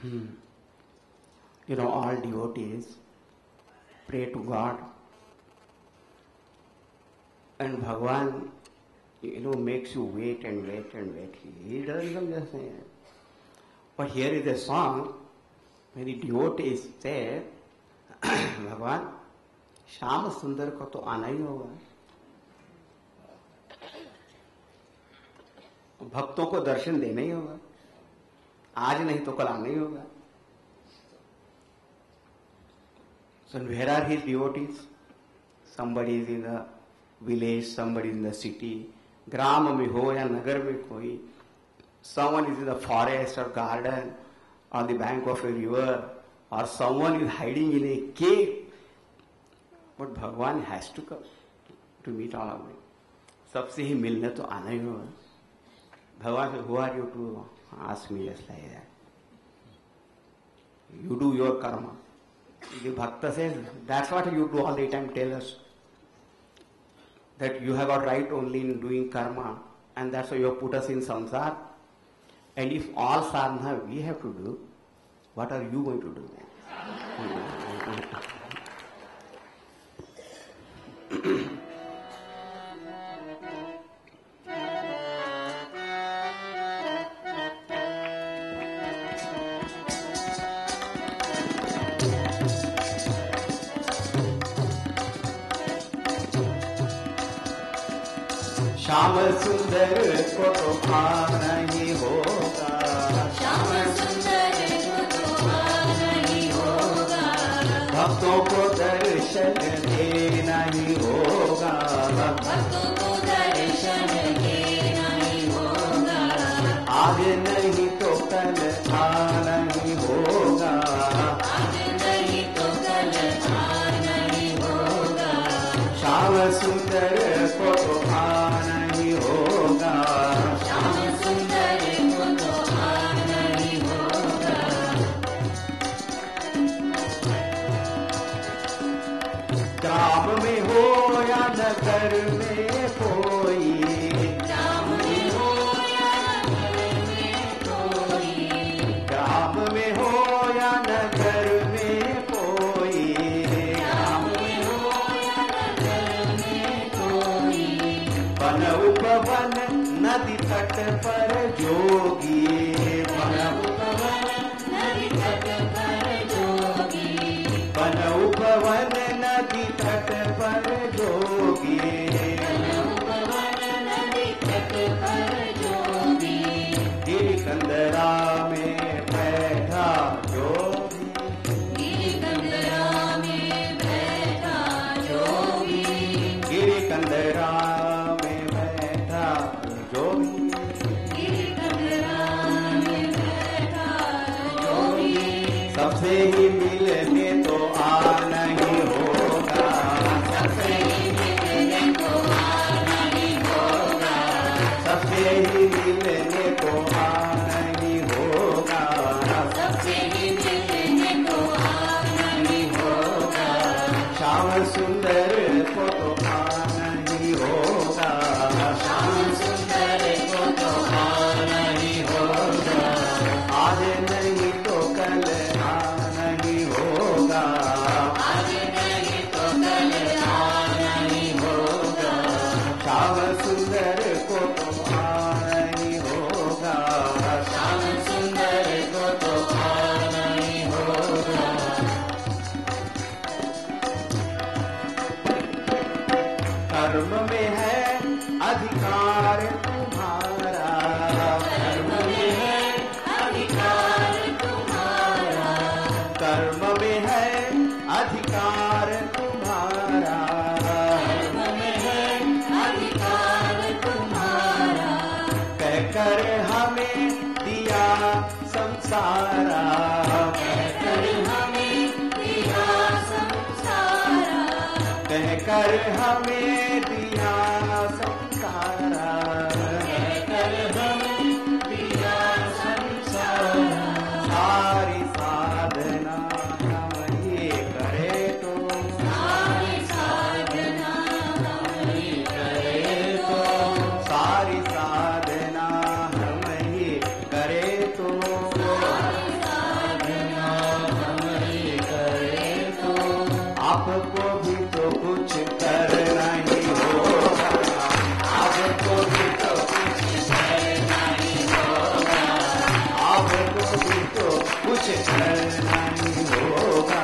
You know, all devotees pray to God, and Bhagavan, you know, makes you wait and wait and wait. He doesn't come just say. But here is a song where the devotees say, भगवान श्याम सुंदर को तो आना ही होगा, भक्तों को दर्शन देना ही होगा, आज नहीं तो कल आना ही होगा. So where are his devotees? Somebody is in the village, somebody is in the city, ग्राम में हो या नगर में कोई, someone is in the forest or garden, on the bank of a river, or someone is hiding in a cave. But Bhagavan has to come to meet all of them. सबसे ही मिलने तो आना ही होगा. भगवान से, who are you to ask me just like that? You do your karma. The Bhakta says, that's what you do all the time, tell us. That you have got right only in doing karma, and that's why you have put us in samsara. And if all sadhana we have to do, what are you going to do then? Shyam सुंदर को तो आना ही होगा, श्याम सुंदर को तो आना ही होगा, भक्तों को दर्शन देना ही होगा, भक्तों को दर्शन देना ही होगा, आज नहीं तो कल आना ही होगा, आज नहीं तो कल आना ही होगा, श्याम सुंदर को तो आना ही होगा, श्याम सुंदर को तो आना ही होगा, ग्राम में हो या नगर में कोई, ग्राम में हो या नगर में कोई, ग्राम में हो या नगर में कोई, ग्राम में हो या नगर में कोई, वन उपवन नदी तट पर जोगी, वन नदी तट पर जोगी, वन उपवन नदी तट पर जोगी, उपवन नदी तट पर जोगी, गिरिकंदरा में बैठा जोगी, गिरिकंदरा में बैठा जोगी, गिरिकंदरा में बैठा जोगी, गिरिकंदरा में बैठा जोगी, सबसे ही मिलने तो आना ही होगा, सबसे ही मिलने को आना ही होगा, सबसे ही मिलने को आना ही होगा, सबसे ही मिलने को आना ही होगा, श्याम सुंदर को तो आना ही होगा, श्याम सुंदर को तो आना ही होगा, आज नहीं तो कल आना ही होगा, आज नहीं तो कल आना ही होगा, श्याम सुंदर को तो आना ही होगा, श्याम सुंदर को तो आना ही होगा, कर्म में है अधिकार तुम्हारा, कर्म में है अधिकार तुम्हारा, कर्म में है अधिकार तुम्हारा, कर्म में है अधिकार तुम्हारा, कहकर हमें दिया संसारा, कहकर हमें दिया संसारा, कहकर हमें दिया संसारा, कहकर हमें दिया संसारा, सारी साधना हम ही करे तो, सारी साधना हम ही करे तो, सारी साधना हम ही करे तो, सारी साधना आपको भी तो कुछ करना ही होगा, आपको भी तो कुछ करना ही होगा, आपको भी तो कुछ करना ही होगा,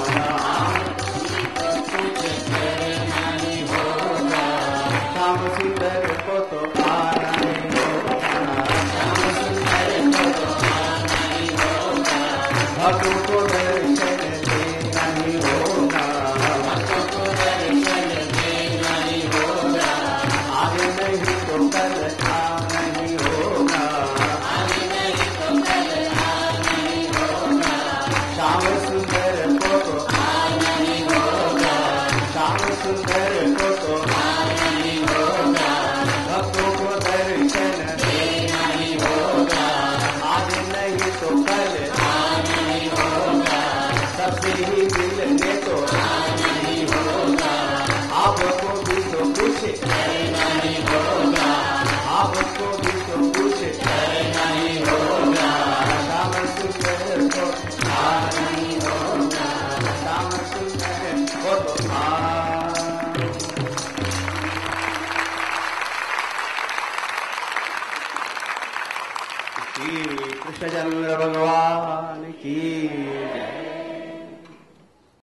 आपको कुछ करना ही होगा। श्याम सुंदर को तो आना ही होगा, श्याम सुंदर को तो आना ही होगा, भक्तों को दर्शन देना ही होगा, भक्तों को दर्शन देना ही होगा। आज नहीं तो कल आना ही होगा, आज नहीं तो कल आना ही होगा। श्याम सुंदर को तो आना ही होगा, श्याम सुंदर को तो आना ही होगा, भक्तों को दर्शन देना ही होगा। आज नहीं तो कल आना ही होगा, सबसे ही मिलने तो आना ही होगा। आपको भी तो कुछ करना ही होगा, आपको भी तो कुछ करना ही होगा। श्याम सुंदर को आना ही होगा, श्याम सुंदर को तो श्री कृष्णचंद्र भगवान की जय।